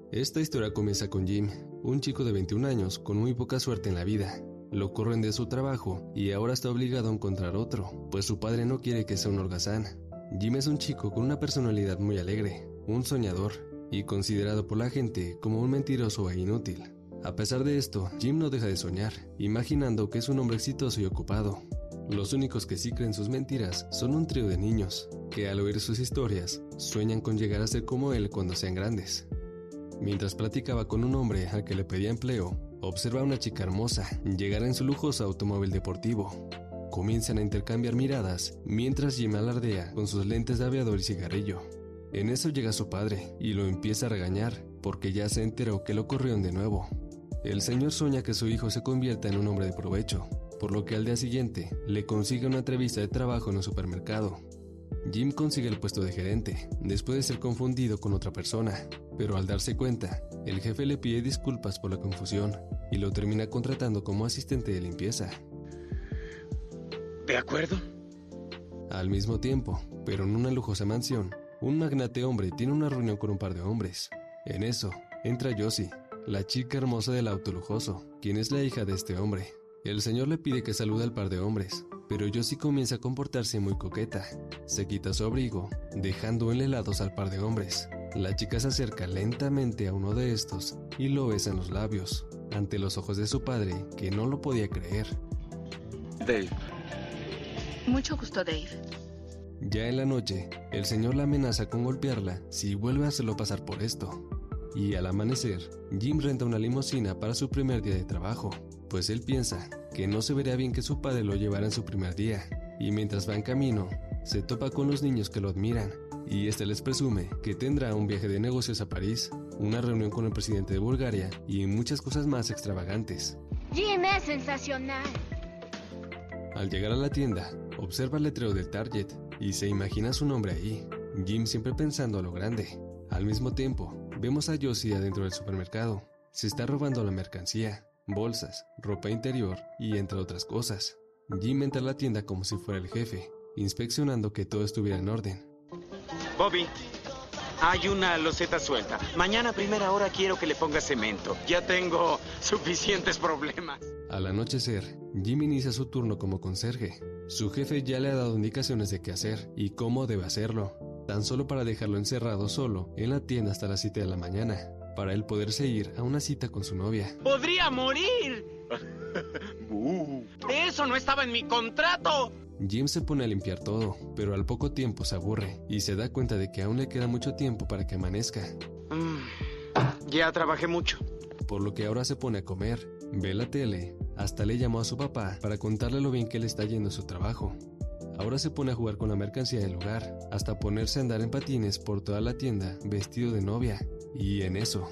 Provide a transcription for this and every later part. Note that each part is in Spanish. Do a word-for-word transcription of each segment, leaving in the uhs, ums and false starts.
Esta historia comienza con Jim, un chico de veintiún años con muy poca suerte en la vida. Lo corren de su trabajo y ahora está obligado a encontrar otro, pues su padre no quiere que sea un holgazán. Jim es un chico con una personalidad muy alegre, un soñador, y considerado por la gente como un mentiroso e inútil. A pesar de esto, Jim no deja de soñar, imaginando que es un hombre exitoso y ocupado. Los únicos que sí creen sus mentiras son un trío de niños, que al oír sus historias, sueñan con llegar a ser como él cuando sean grandes. Mientras platicaba con un hombre al que le pedía empleo, observa a una chica hermosa llegar en su lujoso automóvil deportivo. Comienzan a intercambiar miradas mientras Jim alardea con sus lentes de aviador y cigarrillo. En eso llega su padre y lo empieza a regañar porque ya se enteró que lo corrieron de nuevo. El señor sueña que su hijo se convierta en un hombre de provecho, por lo que al día siguiente le consigue una entrevista de trabajo en un supermercado. Jim consigue el puesto de gerente, después de ser confundido con otra persona, pero al darse cuenta, el jefe le pide disculpas por la confusión y lo termina contratando como asistente de limpieza. ¿De acuerdo? Al mismo tiempo, pero en una lujosa mansión, un magnate hombre tiene una reunión con un par de hombres. En eso, entra Josie, la chica hermosa del auto lujoso, quien es la hija de este hombre. El señor le pide que salude al par de hombres, pero Josie comienza a comportarse muy coqueta. Se quita su abrigo, dejando enhelados al par de hombres. La chica se acerca lentamente a uno de estos y lo besa en los labios, ante los ojos de su padre, que no lo podía creer. Dave. Mucho gusto, Dave. Ya en la noche, el señor la amenaza con golpearla si vuelve a hacerlo pasar por esto. Y al amanecer, Jim renta una limusina para su primer día de trabajo, pues él piensa que no se vería bien que su padre lo llevara en su primer día. Y mientras va en camino, se topa con los niños que lo admiran, y este les presume que tendrá un viaje de negocios a París, una reunión con el presidente de Bulgaria y muchas cosas más extravagantes. Jim es sensacional. Al llegar a la tienda, observa el letrero del Target y se imagina su nombre ahí. Jim siempre pensando a lo grande. Al mismo tiempo, vemos a Josie adentro del supermercado. Se está robando la mercancía, bolsas, ropa interior y entre otras cosas. Jim entra a la tienda como si fuera el jefe, inspeccionando que todo estuviera en orden. Bobby, hay una loseta suelta. Mañana a primera hora quiero que le pongas cemento. Ya tengo suficientes problemas. Al anochecer, Jim inicia su turno como conserje. Su jefe ya le ha dado indicaciones de qué hacer y cómo debe hacerlo, tan solo para dejarlo encerrado solo en la tienda hasta las siete de la mañana, para él poderse ir a una cita con su novia. ¡Podría morir! ¡Eso no estaba en mi contrato! Jim se pone a limpiar todo, pero al poco tiempo se aburre y se da cuenta de que aún le queda mucho tiempo para que amanezca. Mm, ya trabajé mucho. Por lo que ahora se pone a comer, ve la tele, hasta le llamó a su papá para contarle lo bien que le está yendo su trabajo. Ahora se pone a jugar con la mercancía del lugar, hasta ponerse a andar en patines por toda la tienda vestido de novia, y en eso...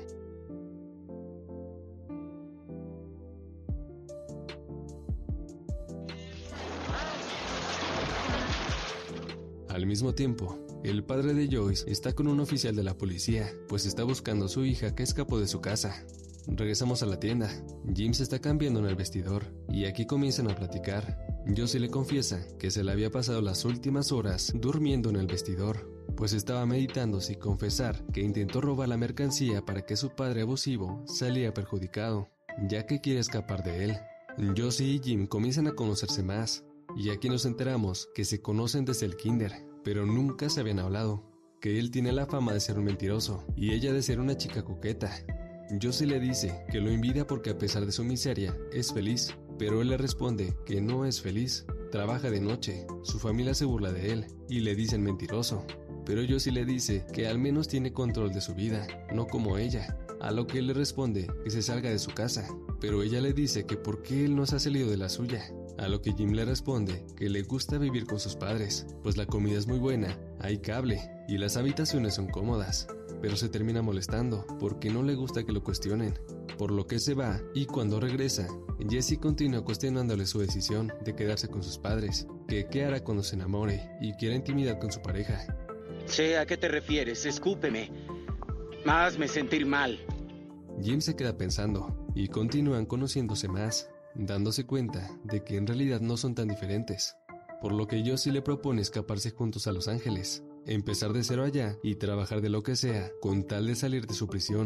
Al mismo tiempo, el padre de Joyce está con un oficial de la policía, pues está buscando a su hija que escapó de su casa. Regresamos a la tienda. Jim se está cambiando en el vestidor, y aquí comienzan a platicar. Josie le confiesa que se le había pasado las últimas horas durmiendo en el vestidor, pues estaba meditando si confesar que intentó robar la mercancía para que su padre abusivo salía perjudicado, ya que quiere escapar de él. Josie y Jim comienzan a conocerse más, y aquí nos enteramos que se conocen desde el kinder, pero nunca se habían hablado, que él tiene la fama de ser un mentiroso y ella de ser una chica coqueta. Josie le dice que lo envidia porque a pesar de su miseria es feliz, pero él le responde que no es feliz, trabaja de noche, su familia se burla de él y le dicen mentiroso, pero Josie le dice que al menos tiene control de su vida, no como ella, a lo que él le responde que se salga de su casa, pero ella le dice que por qué él no se ha salido de la suya, a lo que Jim le responde que le gusta vivir con sus padres, pues la comida es muy buena, hay cable y las habitaciones son cómodas, pero se termina molestando porque no le gusta que lo cuestionen, por lo que se va y cuando regresa, Jessie continúa cuestionándole su decisión de quedarse con sus padres, que qué hará cuando se enamore y quiera intimidad con su pareja. Sé a qué te refieres, escúpeme. Hazme sentir mal. Jim se queda pensando y continúan conociéndose más, dándose cuenta de que en realidad no son tan diferentes, por lo que Josie le propone escaparse juntos a Los Ángeles, empezar de cero allá y trabajar de lo que sea con tal de salir de su prisión.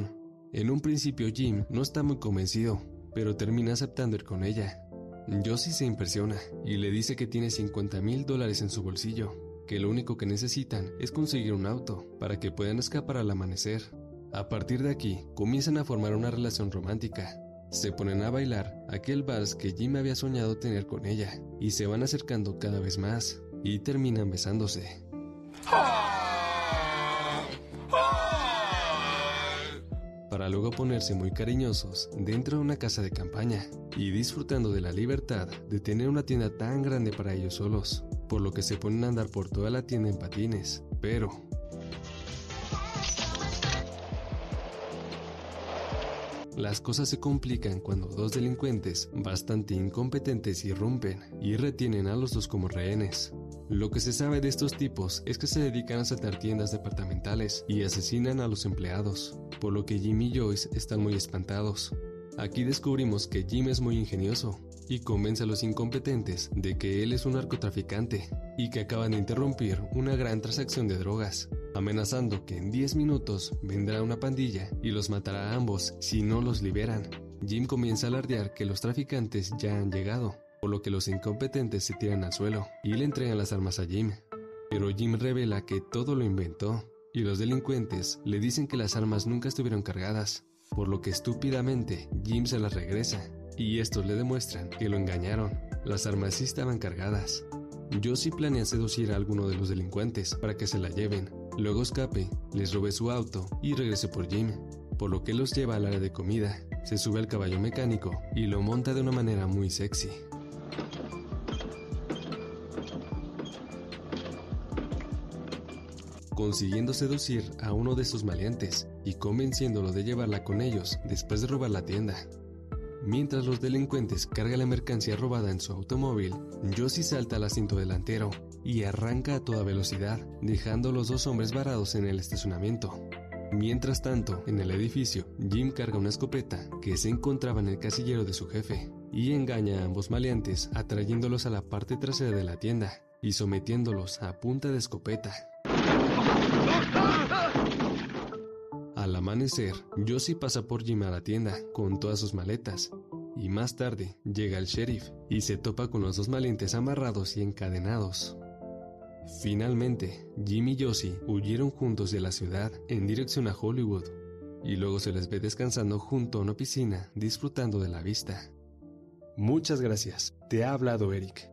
En un principio Jim no está muy convencido, pero termina aceptando ir con ella. Josie se impresiona y le dice que tiene cincuenta mil dólares en su bolsillo, que lo único que necesitan es conseguir un auto para que puedan escapar al amanecer. A partir de aquí, comienzan a formar una relación romántica. Se ponen a bailar aquel vals que Jim había soñado tener con ella, y se van acercando cada vez más, y terminan besándose. Para luego ponerse muy cariñosos dentro de una casa de campaña, y disfrutando de la libertad de tener una tienda tan grande para ellos solos, por lo que se ponen a andar por toda la tienda en patines, pero... las cosas se complican cuando dos delincuentes bastante incompetentes irrumpen y retienen a los dos como rehenes. Lo que se sabe de estos tipos es que se dedican a asaltar tiendas departamentales y asesinan a los empleados, por lo que Jim y Joyce están muy espantados. Aquí descubrimos que Jim es muy ingenioso y convence a los incompetentes de que él es un narcotraficante y que acaban de interrumpir una gran transacción de drogas, amenazando que en diez minutos vendrá una pandilla y los matará a ambos si no los liberan. Jim comienza a alardear que los traficantes ya han llegado, por lo que los incompetentes se tiran al suelo y le entregan las armas a Jim. Pero Jim revela que todo lo inventó y los delincuentes le dicen que las armas nunca estuvieron cargadas, por lo que estúpidamente Jim se las regresa y estos le demuestran que lo engañaron. Las armas sí estaban cargadas. Josie planea seducir a alguno de los delincuentes para que se la lleven, luego escape, les robe su auto y regrese por Jim, por lo que los lleva al área de comida, se sube al caballo mecánico y lo monta de una manera muy sexy. Consiguiendo seducir a uno de sus maleantes y convenciéndolo de llevarla con ellos después de robar la tienda. Mientras los delincuentes cargan la mercancía robada en su automóvil, Josie salta al asiento delantero y arranca a toda velocidad, dejando a los dos hombres varados en el estacionamiento. Mientras tanto, en el edificio, Jim carga una escopeta que se encontraba en el casillero de su jefe y engaña a ambos maleantes atrayéndolos a la parte trasera de la tienda y sometiéndolos a punta de escopeta. Al amanecer, Josie pasa por Jim a la tienda con todas sus maletas y más tarde llega el sheriff y se topa con los dos maleantes amarrados y encadenados. Finalmente, Jim y Josie huyeron juntos de la ciudad en dirección a Hollywood y luego se les ve descansando junto a una piscina disfrutando de la vista. Muchas gracias, te ha hablado Eric.